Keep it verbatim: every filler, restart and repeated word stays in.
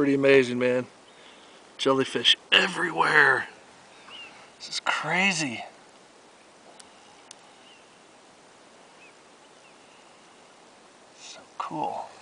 Pretty amazing, man. Jellyfish everywhere. This is crazy. So cool.